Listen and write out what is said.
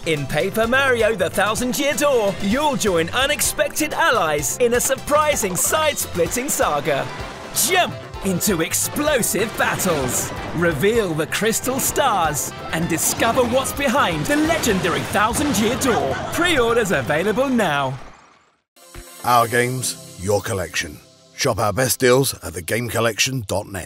In Paper Mario: The Thousand Year Door, you'll join unexpected allies in a surprising side-splitting saga. Jump into explosive battles, reveal the crystal stars, and discover what's behind the legendary Thousand Year Door. Pre-orders available now. Our games, your collection. Shop our best deals at thegamecollection.net.